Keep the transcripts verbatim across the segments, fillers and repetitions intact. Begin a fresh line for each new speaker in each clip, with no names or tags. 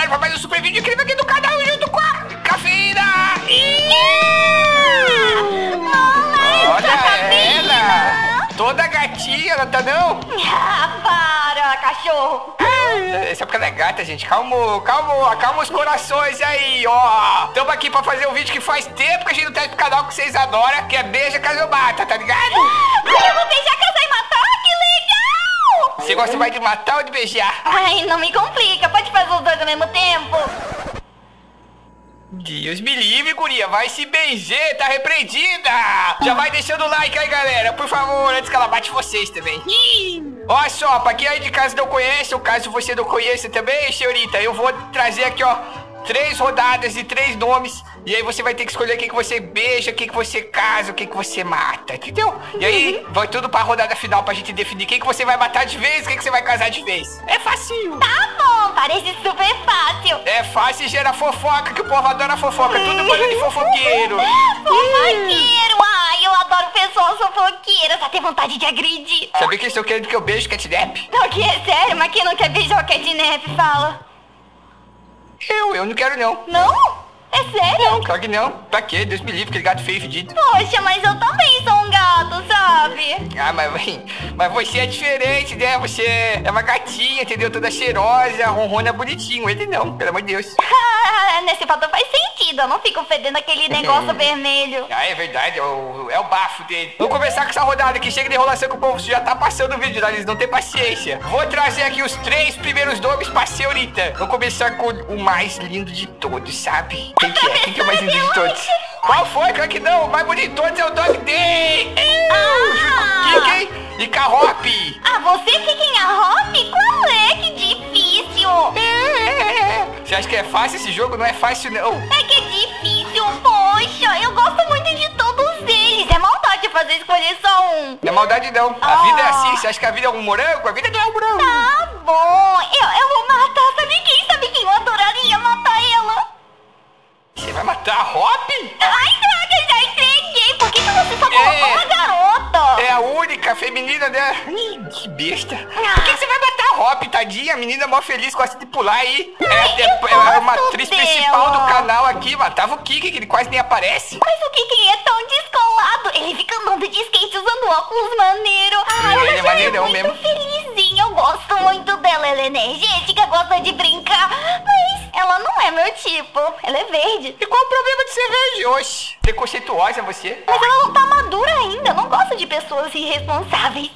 galera, pra mais um super vídeo incrível aqui do canal junto com a Cafeína. Olha ela, toda gatinha, não tá não?
Ah, para, cachorro.
Essa é porque ela é gata, gente. Calma, calma, calma os corações aí, ó. Tamo aqui pra fazer um vídeo que faz tempo que a gente não traz pro canal que vocês adoram, que é Beija, Casa ou Mata, tá ligado?
Ai, eu vou beijar, casar e matar, que legal!
Você gosta mais de matar ou de beijar?
Ai, não me complica, pode fazer os dois ao mesmo tempo.
Deus me livre, guria, vai se benzer, tá repreendida. Já vai deixando o like aí, galera, por favor, antes que ela bate vocês também. Olha só, pra quem aí de casa não conhece, ou caso você não conheça também, senhorita, eu vou trazer aqui, ó, três rodadas e três nomes. E aí você vai ter que escolher quem que você beija, quem que você casa, quem que você mata, entendeu? E aí vai tudo pra rodada final pra gente definir quem que você vai matar de vez, quem que você vai casar de vez. É facinho.
Tá bom, parece super fácil.
É fácil e gera fofoca, que o povo adora fofoca, tudo bando de fofoqueiro.
Fofoqueiro, ai, eu adoro pessoas fofoqueiras, até vontade de agredir.
Sabia que eles estão querendo que eu beijo catnap?
Não, que é sério, mas quem não quer beijar o catnap, fala.
Eu, eu não quero não.
Não? É sério?
Não, claro que não. Pra quê? Deus me livre, aquele gato feio e fedido.
Poxa, mas eu também sou um gato, sabe?
Ah, mas, mas você é diferente, né? Você é uma gatinha, entendeu? Toda cheirosa, ronrona bonitinho. Ele não, pelo amor de Deus.
Ah, nesse fato faz sentido, eu não fico fedendo aquele negócio vermelho.
Ah, é verdade, é o, é o bafo dele. Vamos começar com essa rodada que chega de enrolação com o povo. Você já tá passando o vídeo, né? Eles não tem paciência. Vou trazer aqui os três primeiros nomes pra senhorita. Vou começar com o mais lindo de todos, sabe? Quem que é? Quem que é o mais lindo de todos? Qual foi? Claro que não. O mais bonito de todos é o Dog Day. Ah! Kiki e Carrop.
Ah, você que quem é a Hop? Qual é? Que difícil.
Você acha que é fácil esse jogo? Não é fácil, não.
É que é difícil, poxa. Eu gosto muito de todos eles. É maldade fazer escolher só um.
Não é maldade, não. A
Ah.
vida é assim. Você acha que a vida é um morango? A vida não é um morango.
Tá bom. Eu, eu vou matar. Sabe quem? Sabe quem? Eu adoraria matar ela.
Você vai matar a Hop?
Ai, droga, já entreguei. Por que, que você só colocou
É.
uma garota?
É a única feminina, né? Ih, que besta. Por que que você vai matar a Hop, tadinha? A menina mó feliz, gosta de pular aí. É,
Ai,
é,
eu
é uma
gosto
atriz
dela.
principal do canal aqui, mano. Tava o Kiki, que ele quase nem aparece.
Mas o Kiki é tão descolado. Ele fica andando de skate usando óculos maneiro. Ah,
Ele
ela
é
já
maneirão
é muito
mesmo.
felizinha. Eu gosto muito dela. Ela é energética, gosta de brincar. Mas ela não é meu tipo. Ela é verde.
E qual o problema de ser verde? Oxe, preconceituosa você.
Mas ela não tá madura ainda. Eu não gosto de pessoas irresponsáveis.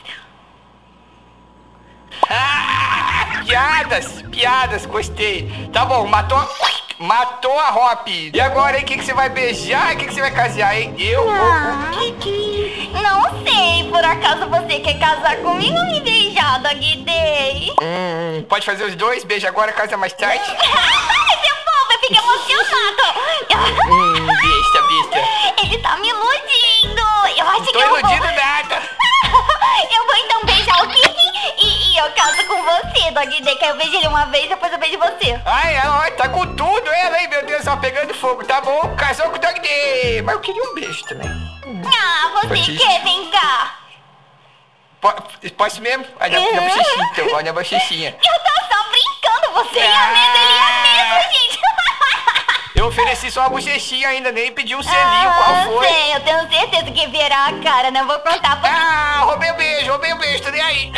Ah, piadas, piadas, gostei. Tá bom, matou a... Matou a Hop. E agora, hein? Quem que você vai beijar? Quem que você vai casar, hein? Eu ou o Kiki?
Não sei. Por acaso você quer casar comigo ou me beijar, Dog Day?
Hum, pode fazer os dois? Beija agora, casa mais tarde?
Ai, seu povo, eu fico emocionado.
Hum, besta, besta.
Ele tá me iludindo. Eu acho
Tô
que eu vou...
iludido nada.
Eu vou então beijar o Kiki e, e eu caso com você, Dog Day. Que eu beijo ele uma vez, depois eu beijo você.
Ai, ela tá com tudo, ela, hein, meu Deus, ó, pegando fogo, tá bom? Casou com o Dog Day. Mas eu queria um beijo também.
Ah, você
Batista.
quer? Vem cá.
Po- Posso mesmo? Olha a minha bochechinha, então, olha a bochechinha.
Eu tô só brincando. Você ia mesmo, ele ia mesmo, gente.
Eu ofereci só uma bochechinha ainda, nem pedi um selinho,
Ah,
qual foi?
sei, eu tenho certeza que virar a cara, né? Vou contar pra...
Ah, roubei o beijo, roubei o beijo, tô nem aí.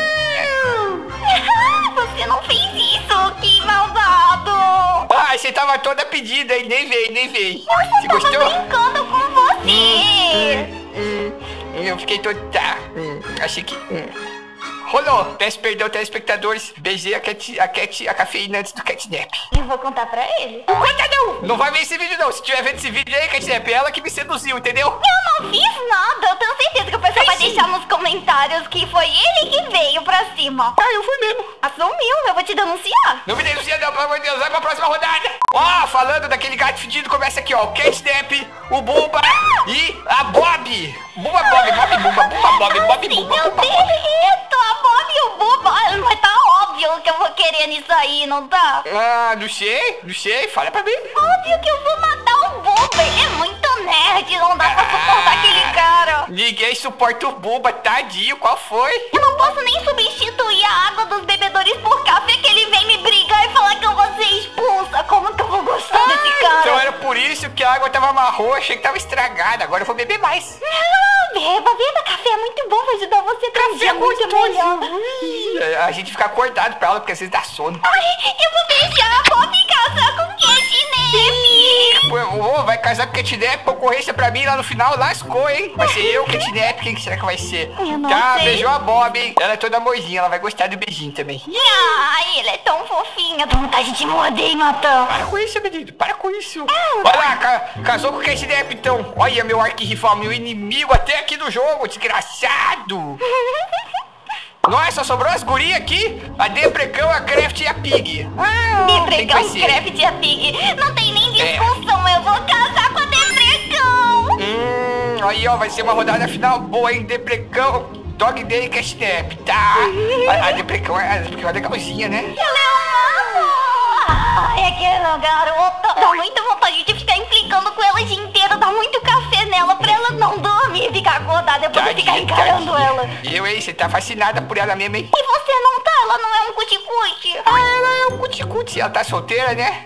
Você não fez isso, que malvado.
Ah, você tava toda pedida e nem veio, nem veio.
Eu
Você
tava
gostou?
brincando com você.
Hum, eu fiquei todo... Tá, hum, achei que... Hum. Rolou. Peço perdão, telespectadores. Beijei a, cat, a, cat, a cafeína antes do catnap.
Eu vou contar pra ele.
Não conta não! Não vai ver esse vídeo não. Se tiver vendo esse vídeo aí, catnap, é ela que me seduziu, entendeu?
Eu não fiz nada. Eu tenho certeza que o pessoal vai
Fez sim.
deixar nos comentários que foi ele que veio pra cima.
Ah, eu fui mesmo.
Assumiu, eu vou te denunciar.
Não me denuncia não, pelo amor de Deus. Vai pra próxima rodada. Ó, falando daquele gato fedido, começa aqui, ó. O catnap, o Bumba e a Bob. Bumba, Bob, Bob, Bumba, Bumba, Bob, Bob,
Sim,
Bumba,
eu
Bumba, Bob.
derreto a Bob e o Buba. Mas tá óbvio que eu vou querer nisso aí, não tá?
Ah, não sei, não sei. Fala pra mim.
Óbvio que eu vou matar o Buba. Ele é muito nerd, não dá pra suportar aquele cara.
Ninguém suporta o Bumba, tadinho. Qual foi?
Eu não posso nem substituir a água dos bebedores por café que ele vem me brigar e falar que eu vou ser expulso.
a água tava marrom, achei que tava estragada. Agora eu vou beber mais.
Não, beba, beba. Café é muito bom, vai ajudar você a ter um dia muito melhor.
A gente fica acordado pra aula, porque às vezes dá sono.
Ai, eu vou beijar, vou me casar com Catnap.
Pô, vai casar com Catnap, concorrência pra mim lá no final, lascou, hein? Vai ser eu, Catnap, quem que será que vai ser?
Eu não
tá,
sei.
beijou a Bob, hein? Ela é toda amorzinha, ela vai gostar do beijinho também.
Ai, ele é tão fofinho, dá vontade de morder e matar.
Para com isso, menino, para com isso. Olha lá, ca casou com o Catnap, então. Olha, meu arquirrival, meu inimigo até aqui do jogo, desgraçado. Nossa, só sobrou as gurias aqui. A Deprecão, a Craft e a Pig. Ah,
Deprecão, Craft e a Pig. Não tem nem discussão, é. Eu vou casar com a Deprecão.
Hum, aí ó, vai ser uma rodada final boa, hein? Deprecão, Dog Day e Catnap, tá? A, a Deprecão é, é legalzinha, né?
Ela é uma amor. Ai, aquela garota. Dá muita vontade de ficar implicando com ela o dia inteiro. Dá muito café nela pra ela não dormir e ficar acordada. Depois eu ficar encarando tadinha. Ela.
Eu, hein? Você tá fascinada por ela mesmo, hein?
E você não tá? Ela não é um cuticute.
Ah, ela é um cuticute. Ela tá solteira, né?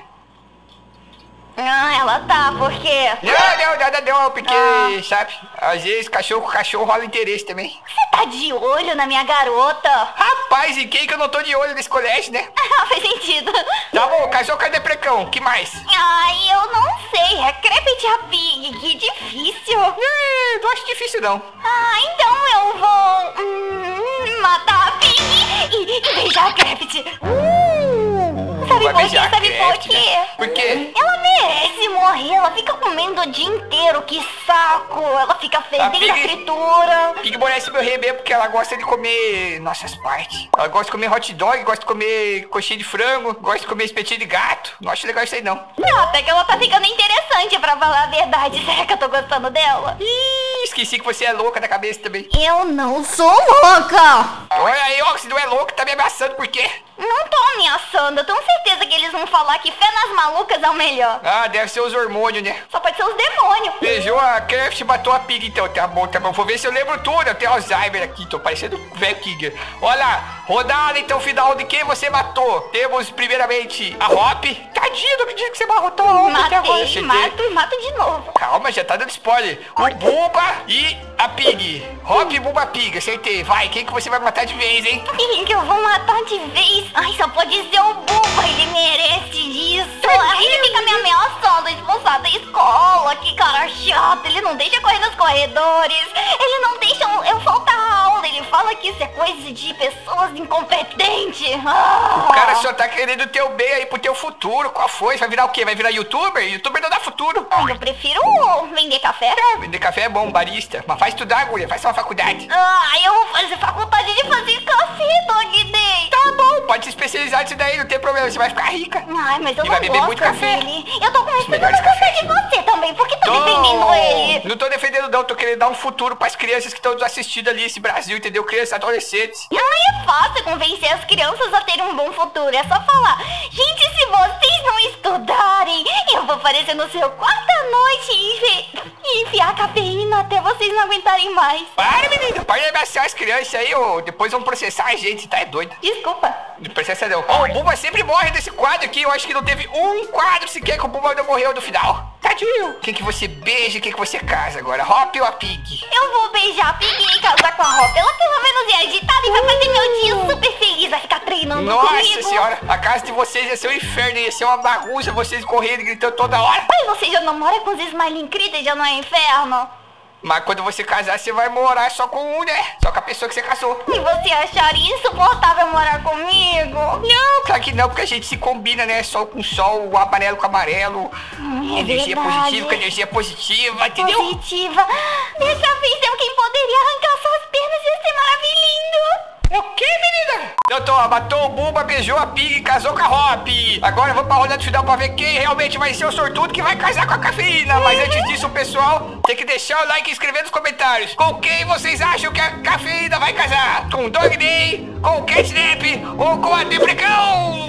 Ah, ela tá, por quê?
Não, não, nada não, porque, ah. sabe, às vezes cachorro com cachorro rola interesse também.
Você tá de olho na minha garota?
Rapaz, e quem que eu não tô de olho nesse colégio, né?
Ah, faz sentido.
Tá bom, casou com a Deprecão, que mais?
Ai, eu não sei, é Crepit a Pig, que difícil.
É, não acho difícil não.
Ah, então eu vou hum, matar a Pig e, e beijar a Crepit. Uh! Sabe por quê? Sabe por quê?
Né? Por quê?
Ela merece morrer, ela fica comendo o dia inteiro, que saco. Ela fica fedendo a fritura.
Pig merece morrer mesmo porque ela gosta de comer nossas partes. Ela gosta de comer hot dog, gosta de comer coxinha de frango, gosta de comer espetinho de gato. Não acho legal isso aí não.
Não, até que ela tá ficando interessante pra falar a verdade. Será que eu tô gostando dela?
Ih, esqueci que você é louca da cabeça também.
Eu não sou louca.
Olha aí, ó, se não é louca, tá me ameaçando por quê?
Não tô ameaçando, eu tenho certeza que eles vão falar que fé nas malucas é o melhor.
Ah, deve ser os hormônios, né?
Só pode ser os demônios.
Beijou a Craft e matou a Pig, então. Tá bom, tá bom. Vou ver se eu lembro tudo. Eu tenho Alzheimer aqui, tô parecendo um velho Kiger. Olha lá, rodada então final de quem você matou. Temos primeiramente a Hop. Tadinho, não acredito que você matou a Hop.
Matei, mato e mato de novo.
Calma, já tá dando spoiler. O Bumba e a Pig. Hop, Bumba, Pig, acertei. Vai, quem que você vai matar de vez, hein?
Quem que eu vou matar de vez? Ai, só pode ser o Bumba, ele merece isso. Ai, ele fica me ameaçando, expulsar da escola. Que cara chato, ele não deixa correr nos corredores. Ele não deixa eu faltar aula. Ele fala que isso é coisa de pessoas incompetentes. Ah.
O cara só tá querendo o teu bem aí pro teu futuro. Qual foi? Vai virar o quê? Vai virar youtuber? Youtuber não dá futuro.
Eu prefiro vender café.
É, vender café é bom, barista. Mas faz estudar, guria, faz uma faculdade.
Ah, eu vou fazer faculdade de fazer café, Dog Day.
Tá bom, pode se especializar nisso daí, não tem problema, você vai ficar rica.
Ai, mas eu
e
não
vai beber
gosto
muito café.
Dele. Eu tô começando a gostar de você também, por que tá
tô...
defendendo ele?
Não tô defendendo não, tô querendo dar um futuro pras crianças que estão nos assistindo ali, esse Brasil, entendeu? Crianças, adolescentes.
Ai, é fácil convencer as crianças a terem um bom futuro, é só falar. Gente, se vocês não estudarem, eu vou aparecer no seu quarto à noite e, enfi... e enfiar cafeína até vocês não aguentarem mais.
Para, menina, para de ameaçar as crianças aí, ô. Depois vão processar a gente, tá? É doido.
Desculpa.
Não processa não. Ó, o Bumba sempre morre desse quadro aqui, eu acho que não teve um quadro sequer que o Bumba não morreu no final. Tadinho. Quem que você beija e quem que você casa agora? Hop ou a Pig?
Eu vou beijar a Pig e casar com a Hop. Ela pelo menos é agitada e vai fazer meu dia super feliz. Vai ficar treinando
Nossa
comigo.
Nossa senhora, a casa de vocês ia ser um inferno, ia ser uma bagunça, vocês correndo e gritando toda hora.
Mas você já não mora com os Smiley Critters, já não é inferno?
Mas quando você casar, você vai morar só com um, né? Só com a pessoa que você casou.
E você acharia insuportável morar comigo?
Não, claro que não, porque a gente se combina, né? Sol com sol, o amarelo com amarelo.
Hum, é
energia
verdade.
positiva com energia positiva, entendeu?
Positiva. Dessa vez eu quem poderia arrancar suas pernas e ia ser maravilhoso.
O que, menina? Então, tô, matou o Bumba, beijou a Pig e casou com a Hop. Agora eu vou pra rodada final pra ver quem realmente vai ser o sortudo que vai casar com a cafeína. Mas antes disso, pessoal, tem que deixar o like e escrever nos comentários. Com quem vocês acham que a cafeína vai casar? Com o Dog Day, com o Catnap ou com a Deprecão?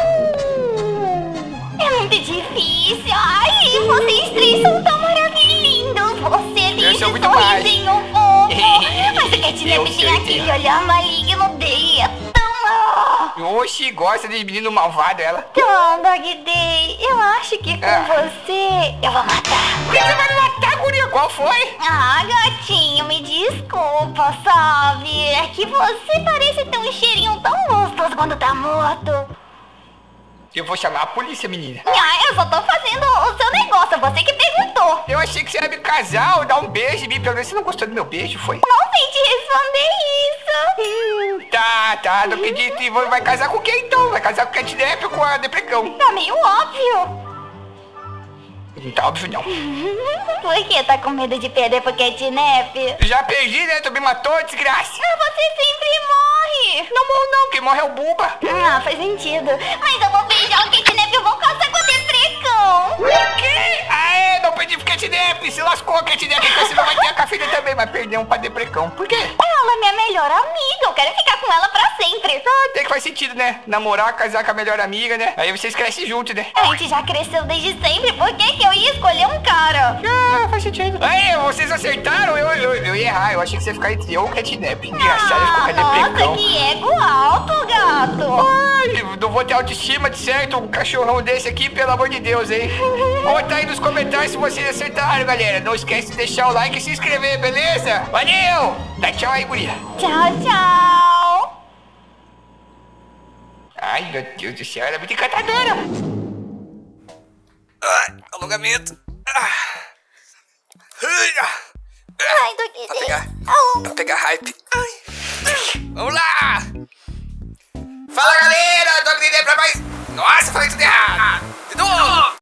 É muito difícil. Ai, vocês três são tão maravilhosos. Você é lindo, sorrisinho fofo. Mas o Catnap tem aquele olhar maligno dele. É tão...
Oxi, gosta de menino malvado, ela.
Então, Dog Day, eu acho que com
Ah.
você eu vou matar.
Por que você vai me matar, guria? Qual foi?
Ah, gatinho, me desculpa, sabe? É que você parece ter um cheirinho tão gostoso quando tá morto.
Eu vou chamar a polícia, menina.
Ah, eu só tô fazendo o seu negócio, você que perguntou.
Eu achei que você ia me casar ou dar um beijo em mim. Pelo menos você não gostou do meu beijo, foi?
Não tente responder isso.
Tá, tá, não acredito. E vai casar com quem então? Vai casar com o Catnap ou com a Deprecão?
Tá meio óbvio.
Não tá óbvio, não.
Por que tá com medo de perder pro Catnap?
Já perdi, né? Tu me matou, desgraça.
Ah, você sempre morre.
Não morro não, quem morre é o Buba.
Ah, faz sentido. Mas eu vou beijar o Catnap e eu vou caçar com a Deprecão.
O quê? Ah, é, não perdi pro Catnap. Se lascou a Catnap, então você não vai ter a cafeína também, mas perdeu um pra Deprecão. Por quê?
Ela é minha melhor amiga, eu quero ficar com ela pra sempre.
Ah, tem que faz sentido, né? Namorar, casar com a melhor amiga, né? Aí vocês crescem juntos, né?
A gente já cresceu desde sempre, por que que eu ia escolher um cara?
Ah, faz sentido. Aí, vocês acertaram? Eu, eu, eu ia errar. Eu achei que você ia ficar entre eu e o Catnap. Engraçado, eu fico com a Deprecão.
Nossa, que ego alto, gato.
Ai, não vou ter autoestima de certo, um cachorrão desse aqui, pelo amor de Deus, hein? Conta aí nos comentários se vocês acertaram, galera. Não esquece de deixar o like e se inscrever, beleza? Valeu! Dá tchau aí, guria.
Tchau, tchau.
Ai, meu Deus do céu, ela é muito encantadora. Ai, alongamento. Ah.
Ai, Dog
Pra
Day.
pegar,
Au.
pra pegar hype. Ai. Vamos lá! Fala, galera! Dog Day pra mais... Nossa, falei tudo errado! De novo!